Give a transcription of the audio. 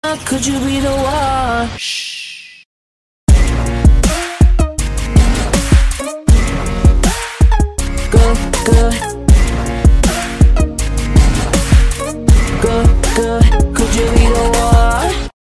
Could you be the one? Shh. Good, good. Good, good.